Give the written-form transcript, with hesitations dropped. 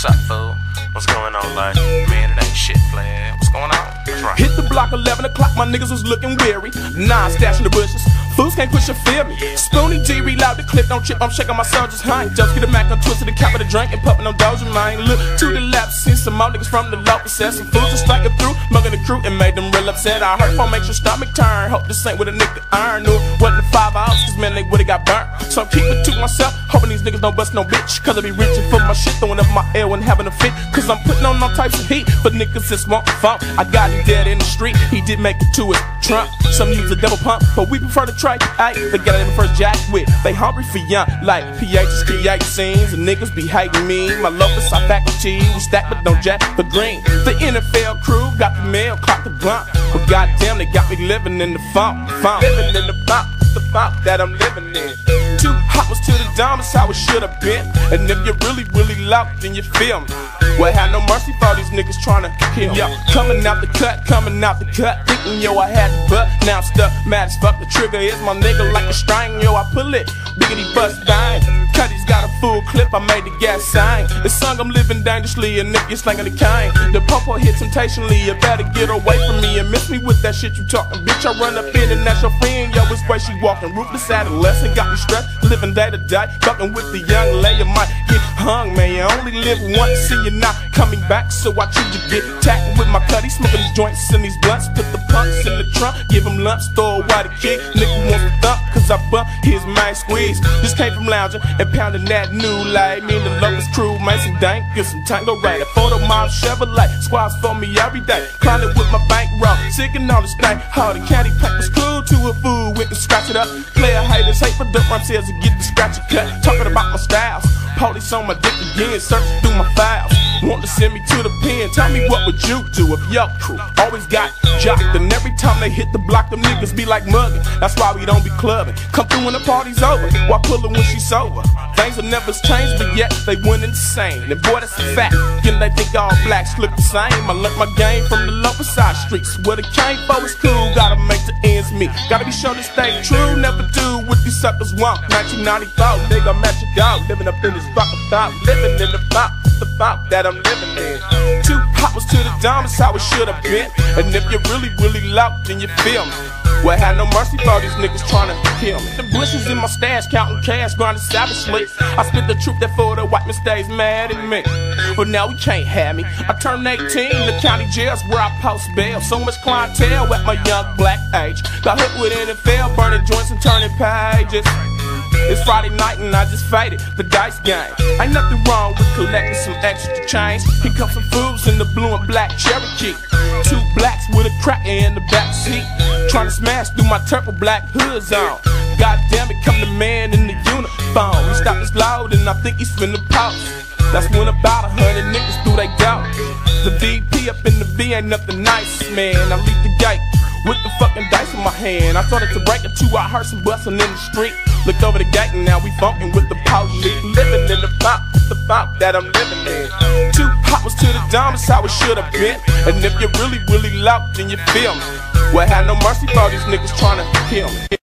What's up, fool? What's going on, like? Man, it ain't shit, player. What's going on? That's right. Hit the block 11 o'clock, my niggas was looking weary. Nine stashing the bushes, fools can't push or feel me. Spoonie G, reload the clip, don't trip, I'm shaking my soldiers high. Just get a Mac, I'm twisted the cap of the drink and puffin' on Doja Mine. Look to the left, see some more niggas from the local set. Some fools just striking through, mugging the crew and made them real upset. I heard phone make your stomach turn, hope this ain't with a nigga iron. Knew it wasn't the 5 hours, cause man, they would've got burnt. So I keep it to myself, hoping these niggas don't bust no bitch. Cause I be reaching for my shit, throwing up my L and having a fit. Cause I'm putting on all types of heat, but niggas just want funk. I got him dead in the street, he did make it to his trunk. Some use a double pump, but we prefer to try. They got it in the first jack with. They hungry for young, like PHs create scenes, and niggas be hating me. My locals are faculty, we stack but don't jack the green. The NFL crew got the mail, clock the blunt, but goddamn they got me living in the funk. Living in the funk that I'm living in. Too hot was to the dome, that's how it should've been. And if you're really locked, then you feel me. Well, had no mercy for these niggas tryna kill me. Yo, coming out the cut, thinking yo I had the butt. Now I'm stuck, mad as fuck. The trigger is my nigga like a string. Yo, I pull it, biggity bust bang. Cuddy's got a full clip, I made the gas sign. The song I'm living dangerously, and if you're slanging the cane, the pump hit temptationally. You better get away from me and miss me with that shit you talking. Bitch, I run up in and that's your friend. Yo, it's way she walking, ruthless adolescent, got me stressed, living day to day, fucking with the young lady. Might get hung, man. You only live once, see you not coming back, so I choose to get tacked with my cutty, smoking these joints and these blunts. Put the punks in the trunk, give him lumps, throw away the kick. Nigga wants to thump, cause I bump his main squeeze. Just came from lounging and pounding that new light. Me and the lovers crew, man, some dank and some tango right. A photo mob Chevrolet, squads for me every day. Climbing with my bankroll, sicking on this thing. How the candy pack was cool to a fool, went and scratch it up. Player haters hate for the rhyme sales to get the scratch and cut. Talking about my styles, police on my dick again, searching through my files. Want to send me to the pen, tell me what would you do if your crew always got jocked. And every time they hit the block, them niggas be like mugging. That's why we don't be clubbing. Come through when the party's over, while pulling when she's sober. Things will never change, but yet they went insane. And boy, that's a fact, and they think all blacks look the same. I learned my game from the lower side streets, where the came for is cool. Gotta make the ends meet, gotta be sure to stay true. Never do what these suckers want. 1994, nigga, I'm at your dog, living up in this fucking thought, living in the funk that I'm living in. Two hoppers to the dome, that's how it should've been. And if you're really locked, then you feel me. Well, had no mercy for these niggas tryna kill me. The bushes in my stash, counting cash, grinding savagely. I spit the truth that for the white man stays mad at me. But now he can't have me. I turned 18, the county jail's where I post bail. So much clientele at my young black age. Got hooked with NFL, burning joints and turning pages. It's Friday night and I just faded the dice game. Ain't nothing wrong with collecting some extra change. Here comes some fools in the blue and black Cherokee. Two blacks with a cracker in the back seat, trying to smash through my turtle black hoods on. God damn it, come the man in the uniform. He stopped his loud and I think he's finna pop. That's when about 100 niggas through they doubt. The VP up in the V ain't nothing nice, man. I leave the gate with the fucking dice in my hand. I started to break it too, I heard some bustin' in the street. Looked over the gate and now we funkin' with the police. Living in the funk that I'm living in. Two hoppers to the dome, that's how it should've been. And if you're really locked, then you feel me. Well, had no mercy for these niggas tryna kill me.